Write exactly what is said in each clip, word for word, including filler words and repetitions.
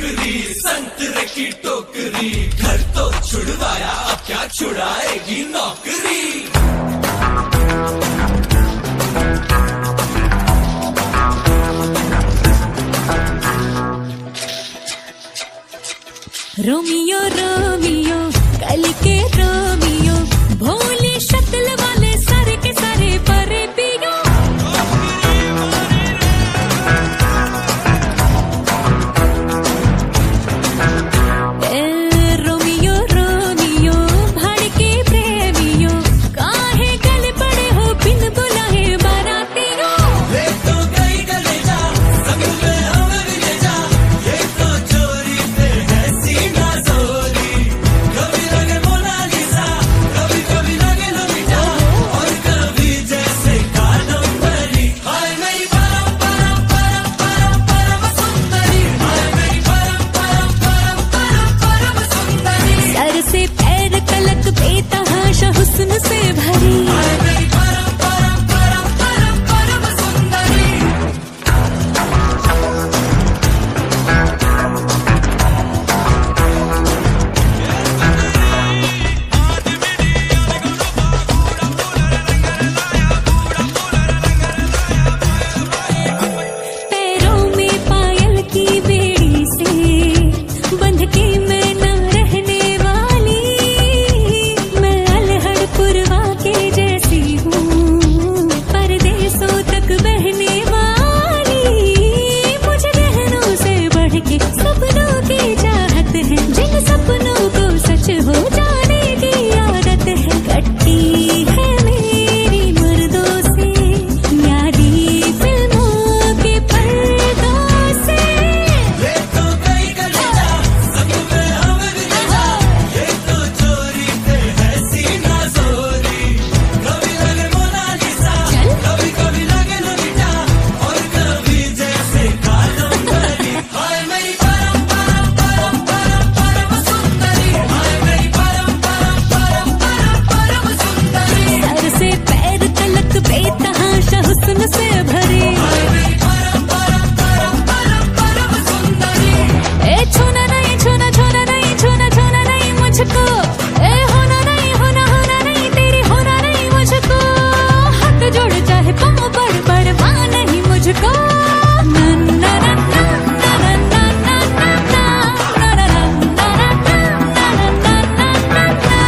छोकरी संतरे की टोकरी, घर तो छुड़वाया अब क्या छुड़ाएगी नौकरी। रोमियो रोमियो कल के रोमियो, भोली शक्ल वाले सारे के सारे परे पियो। ए रोमियो रोमियो भड़के प्रेमियो, काहे गले पड़े हो बिन बुलाए बारातियों। ले तो गई गले जा संग में हमें भी ले जा, ये तो चोरी पे है सीना जोरी। कभी लगे मोनालिसा, कभी कभी लगे लोलिता, और कभी जैसे कादम्बरी। हाय मेरी परम परम परम परम परम सुंदरी, हाय मेरी परम परम परम परम परम सुंदरी। सर से पैर तलक बेतहाशा हुस्न से भरी, हाय मेरी परम परम परम परम परम सुंदरी। पैरों में पायल की बेड़ी से बंध के मैं न रहने वाली। मैं अलहड़ पुरवा के जैसी हूँ, परदेसों तक बहने वाली। मुझे बहनों से बढ़ के सपनों की चाहत है, जिन सपनों को सच हो जाने की आदत है। कट्टी है मेरी मर्दों से यारी फिल्मों के पर्दों से। ले तो गई गले जा संग में हमें भी ले जा, ये तो चोरी पे है सीना जोरी। कभी लगे मोनालिसा, कभी कभी लगे लोलिता, और कभी जैसे कादम्बरी। हाय मेरी परम परम परम परम परम सुंदरी, हाय मेरी परम परम परम परम परम सुंदरी। सर से पैर तलक बेतहाशा हुस्न से भरी, हाय मेरी परम परम परम परम परम सुंदरी। ए छूना नहीं छूना छूना नहीं छूना छूना नहीं मुझको, ए होना नहीं होना होना नहीं तेरी होना नहीं मुझको। हाथ जोड़ चाहे पाँव बड़ बड़ माँ नहीं मुझको। ना ना ना ना ना ना ना ना ना ना ना ना ना ना ना ना ना ना।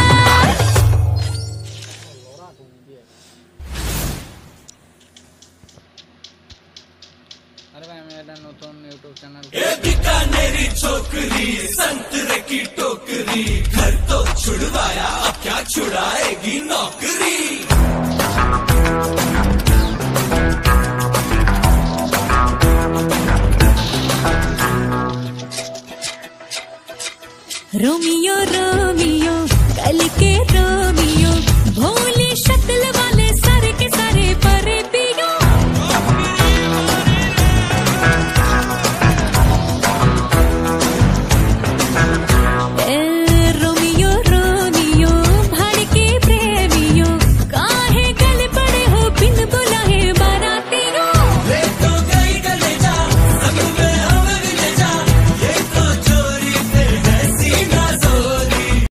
अरे भाई मेरा नतून यूट्यूब चैनल ये बीकानेरी छोकरी संतरे की टोकरी, घर तो छुड़वाया अब क्या छुड़ाएगी नौकरी। रोमियो रोमियो कल के